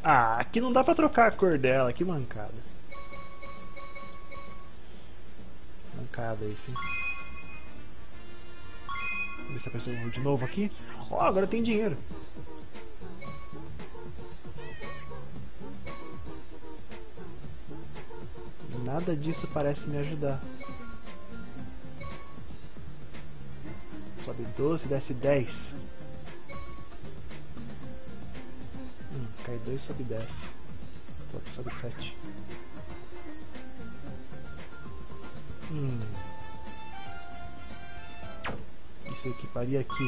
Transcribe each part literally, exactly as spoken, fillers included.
Ah, aqui não dá pra trocar a cor dela, que mancada. Mancada isso, hein? Vamos ver se apareceu de novo aqui. Ó, oh, agora tem dinheiro. Nada disso parece me ajudar. Sobe doze, desce dez. Hum, cai dois, sobe dez. Sobe sete. Hum. Isso equiparia aqui.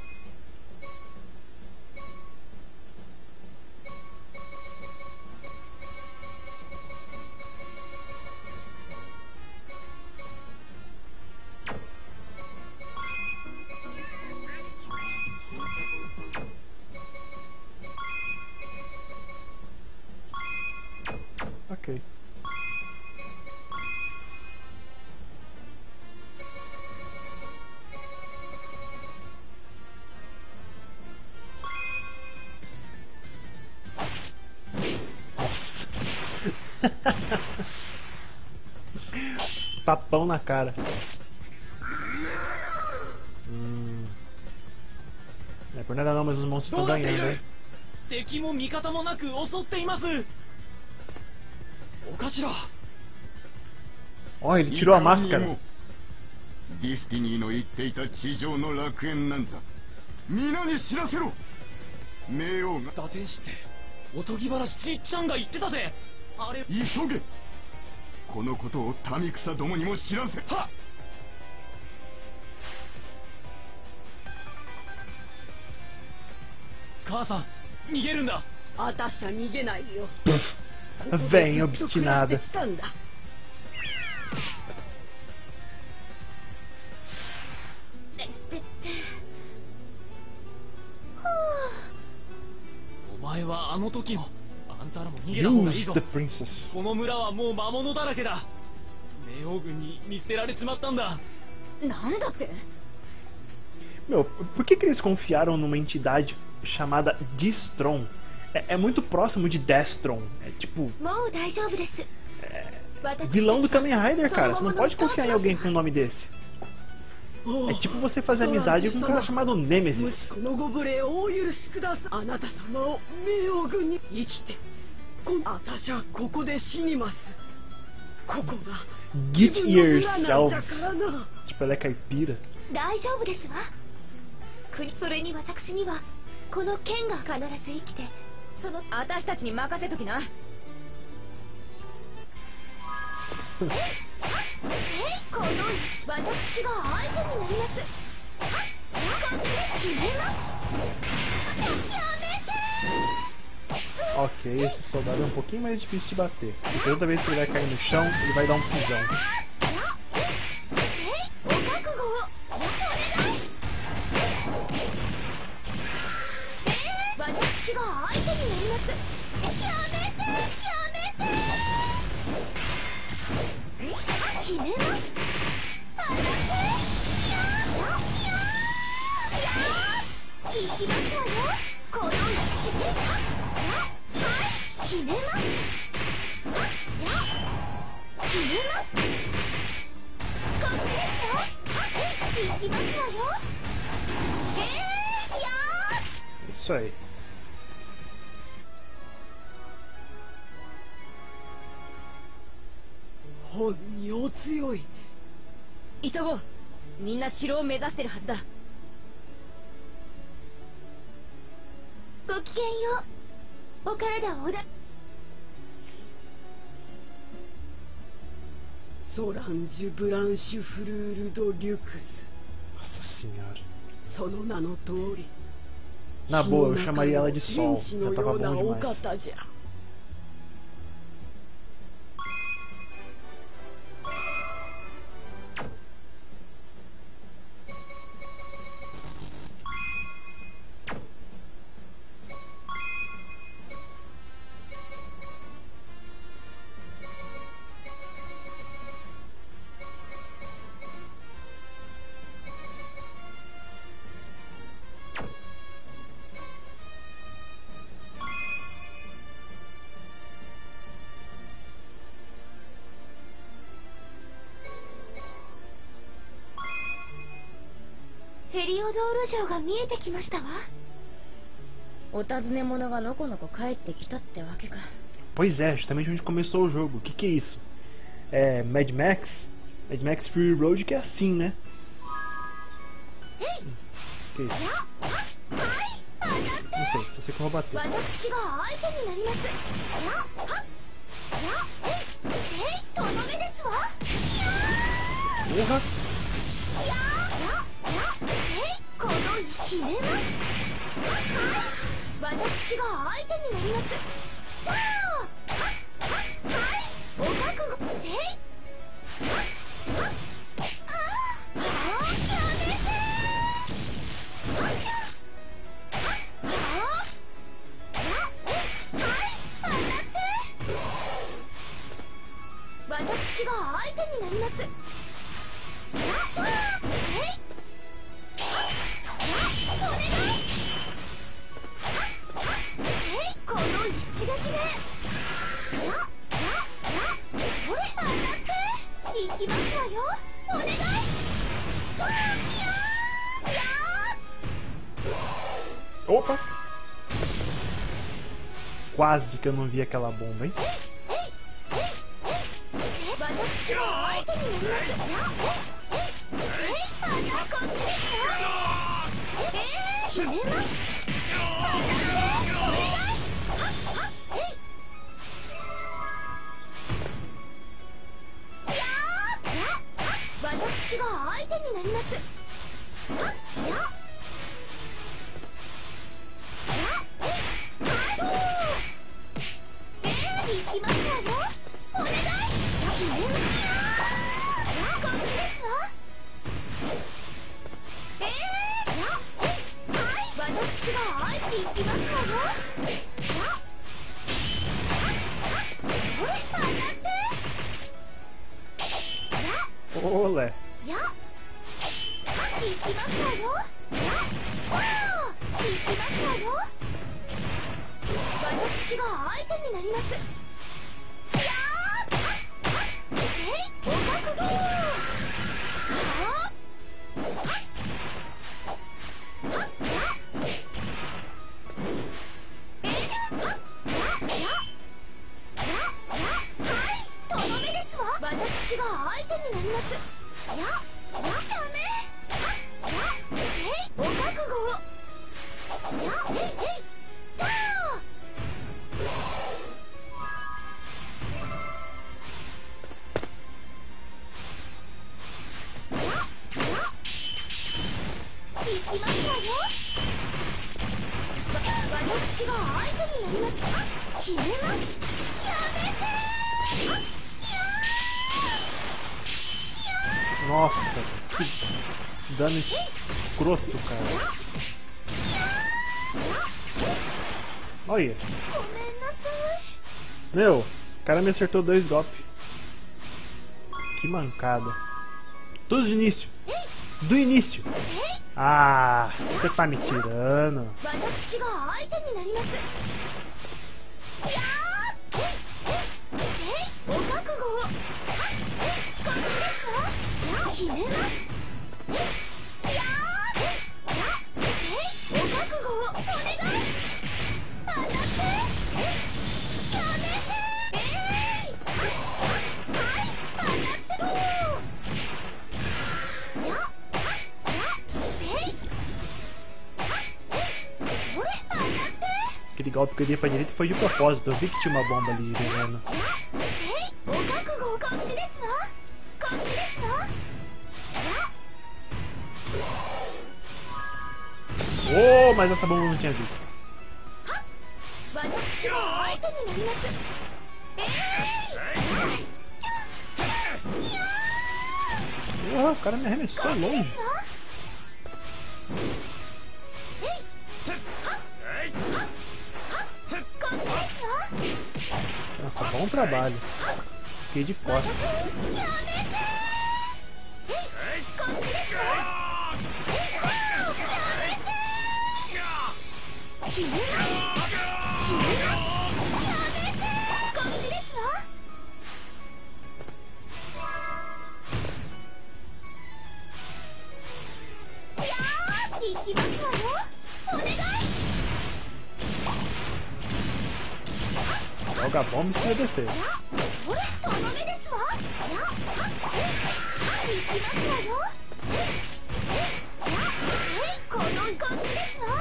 Ok. Nossa. Tapão na cara. Hum. Não é por nada não, mas os monstros estão ganhando, né? Ó, oh, ele tirou a máscara. ディスティニーの言っていた地上の楽園なんざ皆に知らせろ。冥王が打点しておとぎ話ちっちゃんが言ってたぜ。あれ急げ。このことを民草どもにも知らせ。はっ。 母さん逃げるんだ。 私は逃げないよ。 Vem, obstinada. お前はあの時のあんたらも逃げた方がいいぞ。 Use the princess. この村はもう魔物だらけだ。冥王軍に見捨てられちまったんだ。 なんだって。 Meu, por que que eles confiaram numa entidade chamada Distron? É, é muito próximo de Destron. É tipo... É, vilão do Kamen Rider, cara. Você não pode confiar em alguém com um nome desse. É tipo você fazer amizade com um cara chamado Nemesis. Get yourselves. Tipo, ela é caipira. それに私にはこの剣が必ず生きてその私たちに任せときな。えい、この私が相手になります。決めます。やめて。 Ok, esse soldado é um pouquinho mais difícil de bater. E toda vez que ele vai cair no chão, ele vai dar um pisão. Isso aí. Oh, 急ごう。みんな城を目指してるはずだ。ごきげんよう。お体をおだ。 ソランジュ・ブランシュ・フルール・ド・リュクス。 Nossa senhora. その名の通り。 Na boa, eu chamaria ela de Sol. Já tava bom demais. リオドール城が見えてきましたわ。 お尋ね者がのこのこ帰ってきたってわけか。 Pois é, justamente onde começou o jogo. O que que é isso? É Mad Max? Mad Max Fury Road que é assim, né? Que isso? Não sei, só sei que eu vou bater. 私が相手になります。やっはっやっえいえいとどめですわ。 Porra! やややえいこの決めます。はい私が相手になります。さあはっはっはいお覚悟せい。はっはっああはあやめてはっやはっはあやえいはい当たって私が相手になります。やっわえいはっやっお願いえいこの一撃でやっやっやっこれ当たっていきますわよお願いわあやや Opa! Quase que eu não vi aquela bomba, hein? 私が相手になります。やっえいえいあんなこっちですわ。ええ決めます。当たってお願いはっはっえいやーやっ私が相手になります。はっやっやっえいはいええ行きますわよお願い決めます。やっこっちですわ。ええやっえいはい私が相手に行きますわよ。やっこれ当たってやっ Olé! やっ行きますわよ。やっわあ行きますわよ。私が相手になります。やっえいお覚悟はっはっはっやっえいはっややややはいとどめですわ。私が相手になります。ややダメはっやえいお覚悟をやえいえいだー行きますわよ。わ私が相手になります。決めます。やめてーや Nossa, que dano escroto, cara. Olha. ごめんなさい。 Meu, o cara me acertou dois golpes. Que mancada. Tudo do início. Do início. Ah, você tá me tirando. 私が相手になります。やーえいえいえいお覚悟をはっえいこっちですわ。や決めます。えいやーえいやえいお覚悟をお願い当たってえいやめてえいはい当たってもうややえいはいえいこれ当たって Aquele golpe que eu dei pra direita foi de propósito. Eu vi que tinha uma bomba ali de veneno. えいお覚悟こっちですわ。こっちですわ。 Oh, mas essa bomba eu não tinha visto. 私が相手になります。えい Porra, o cara me arremessou longe. Nossa, bom trabalho. Fiquei de costas. Joga bomba e esquiva defesa. ほれとどめですわ。やっはい行きますわよ。やっはいこのこっちですわ。やっ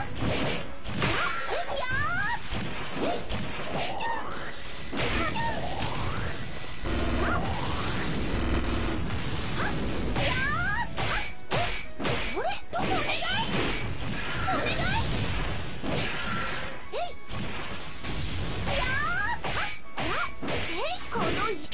ほれとお願いお願い。このえい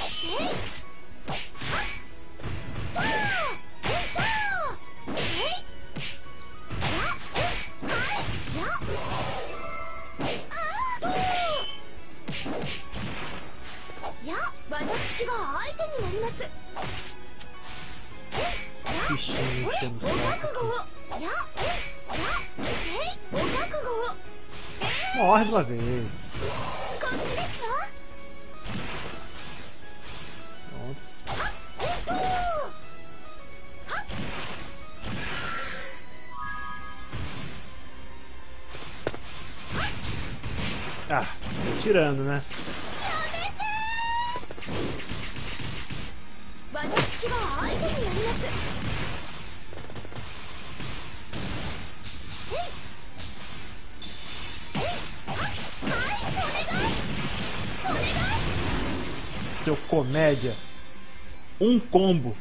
や私が相手になります。 Bichinho enchendo o お saco 覚悟を aqui. ややえいお覚悟を Morre de uma vez. こっちですわ。 Pronto. Ah, tô tirando, né? 私が相手になります。 Seu comédia. Um combo.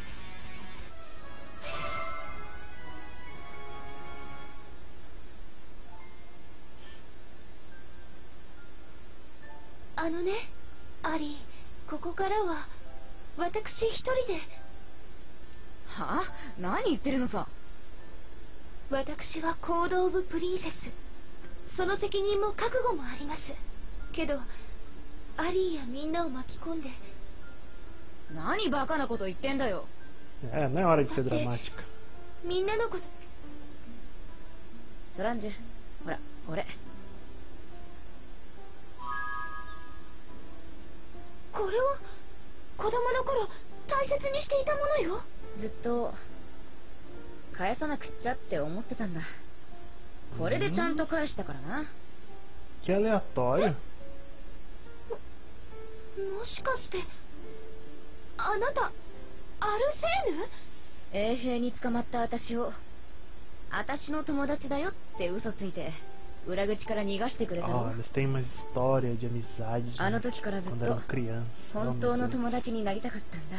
あのね、アリー、ここからは私一人で。 はあ？何言ってるのさ。 私はコード・オブ・プリンセス。その責任も覚悟もあります。けどアリーやみんなを巻き込んで。 何バカなこと言ってんだよ。 É, não é hora de ser dramática. みんなのこと。 ソランジュ、ほらこれ。 これを子供の頃大切にしていたものよ。 ずっと返さなくっちゃって思ってたんだ。これでちゃんと返したからな。 Que aleatório. もしかしてあなたアルセーヌ？ 衛兵に捕まった私を私の友達だよって嘘ついて裏口から逃がしてくれた Ó, の。 eles têm uma história de amizade de あの時からずっ quando と eram crianças. Oh, 本 meu 当の Deus. 友達になりたかったんだ。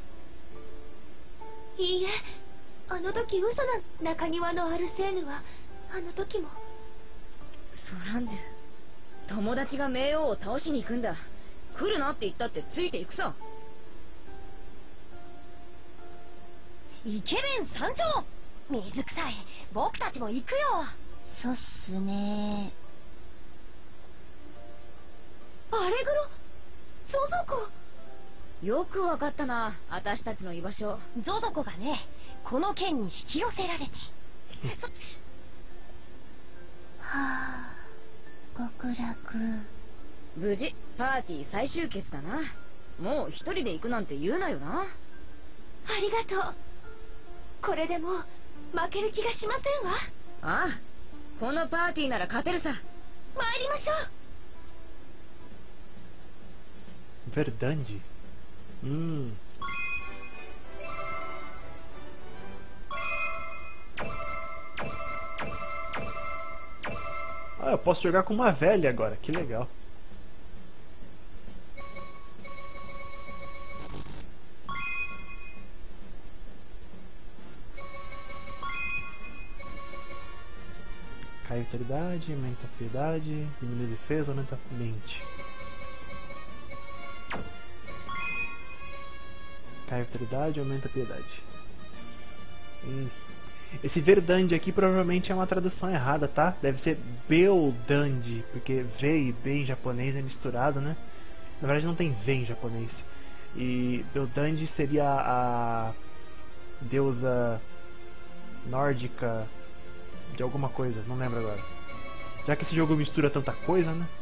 いいえ、あの時嘘な中庭のアルセーヌはあの時も。 ソランジュ、友達が冥王を倒しに行くんだ。来るなって言ったってついていくさ。 イケメン参上。水臭い、僕たちも行くよ。 そうっすね。 アレグロ、ゾゾコ。 よくわかったな、私たちの居場所。 ゾゾコがね、この剣に引き寄せられて。はあ、極楽。 無事パーティー再集結だな。もう一人で行くなんて言うなよな。 ありがとう。これでもう負ける気がしませんわ。 ああ、このパーティーなら勝てるさ。 参りましょう。 Verdade. Hum. Ah, eu posso jogar com uma velha agora, que legal. Cai a vitalidade, aumenta a piedade, diminui a defesa, aumenta a mente. Cai a vitalidade, aumenta a piedade. Hum. Esse Verdande aqui provavelmente é uma tradução errada, tá? Deve ser Beldande, porque V e B em japonês é misturado, né? Na verdade não tem V em japonês. E Beldande seria a deusa nórdica de alguma coisa, não lembro agora. Já que esse jogo mistura tanta coisa, né?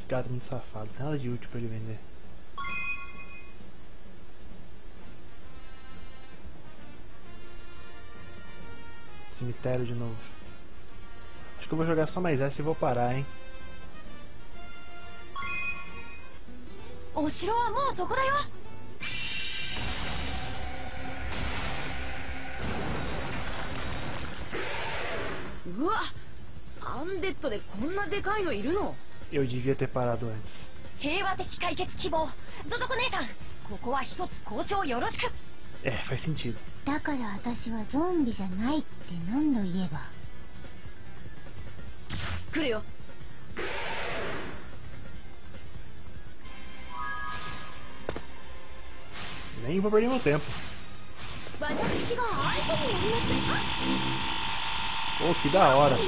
gato muito safado. Tem nada de útil pra ele vender. Cemitério de novo. Acho que eu vou jogar só mais essa e vou parar, hein. お城はもうそこだよ。うわ、アンデッドでこんなでかいのいるの。 Eu devia ter parado antes. 平和的解決希望。ゾゾコ姉さん、ここは一つ交渉よろしく。 É, faz sentido. だから私はゾンビじゃないって何度言えば。 来るよ。 Nem vou perder meu tempo. 私が相手になります。 Pô, que da hora.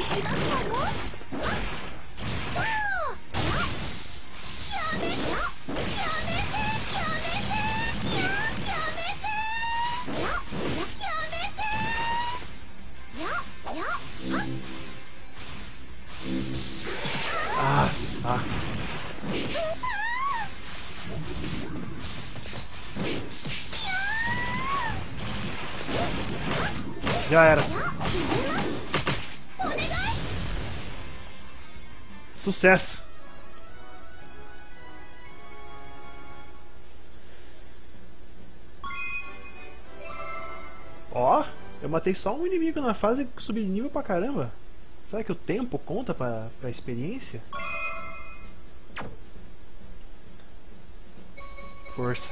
Ah, saco. Já era. Sucesso. Ó, eu matei só um inimigo na fase e subi de nível pra caramba. Será que o tempo conta pra, pra experiência? Força.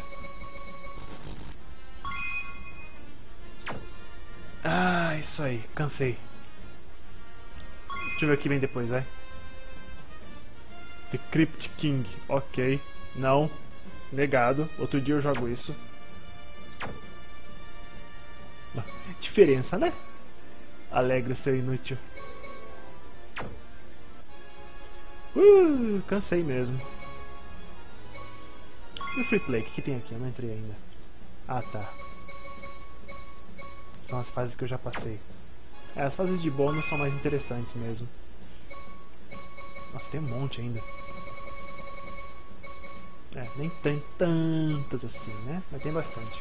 Ah, isso aí, cansei. Deixa eu ver o que vem depois, vai. The Crypt King, ok. Não, negado. Outro dia eu jogo isso. Diferença, né? Alegre o seu inútil. Uh, cansei mesmo. E o free play? O que, que tem aqui? Eu não entrei ainda. Ah, tá. São as fases que eu já passei. É, as fases de bônus são mais interessantes mesmo. Nossa, tem um monte ainda. É, nem tem tantas assim, né? Mas tem bastante.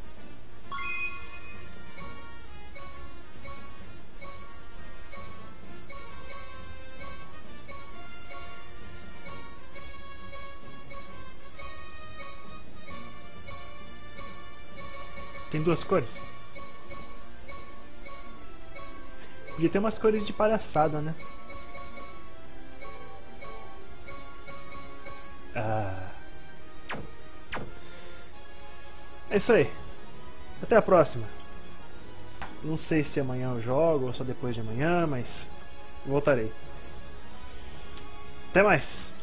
Tem duas cores? Podia ter umas cores de palhaçada, né? Ah. É isso aí. Até a próxima. Não sei se amanhã eu jogo ou só depois de amanhã, mas voltarei. Até mais.